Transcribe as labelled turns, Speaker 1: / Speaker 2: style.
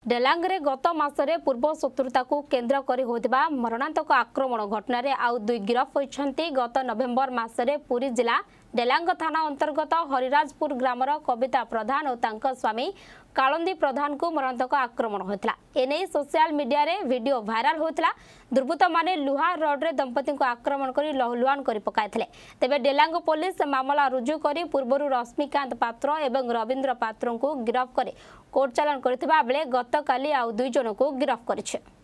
Speaker 1: ଡେଲାଙ୍ଗରେ ଗତ ମାସରେ ପୂର୍ବ ଶତ୍ରୁତା को केन्द्र କରି ହୋଇଥିବା ମରଣାନ୍ତକ ଆକ୍ରମଣ ଘଟଣାରେ ଆଉ ଦୁଇ ଗିରଫ ହୋଇଛନ୍ତି। ଗତ ନଭେମ୍ବର ମାସରେ ପୁରୀ ଜିଲ୍ଲା ଡେଲାଙ୍ଗ ଥାନା ଅନ୍ତର୍ଗତ ହରିରାଜପୁର ଗ୍ରାମର କବିତା ପ୍ରଧାନ ଓ ତାଙ୍କ ସ୍ୱାମୀ କାଳନ୍ଦୀ ପ୍ରଧାନଙ୍କୁ ମରଣାନ୍ତକ ଆକ୍ରମଣ ହୋଇଥିଲା। ଏନେଇ ସୋସିଆଲ ମିଡିଆରେ ଭିଡିଓ ଭାଇରାଲ ହୋଇଥିଲା। ଦୁର୍ବୃତ୍ତମାନେ ଲୁହା ରଡ୍ରେ ଦମ୍ପତିଙ୍କୁ ଆକ୍ରମଣ କରି ଲହୁଲୁହାନ କରି ପକାଇଥିଲେ। ତେବେ ଡେଲାଙ୍ଗ ପୋଲିସ ମାମଲା ରୁଜୁ କରି ପୂର୍ବରୁ ରଶ୍ମିକାନ୍ତ ପାତ୍ର ଏବଂ ରବୀନ୍ଦ୍ର ପାତ୍ରଙ୍କୁ ଗିରଫ କରି କୋର୍ଟ ଚାଲାଣ କରିଥିବା ବେଳେ ଗତକାଲି ଆଉ ଦୁଇ ଜଣଙ୍କୁ ଗିରଫ କରିଛି।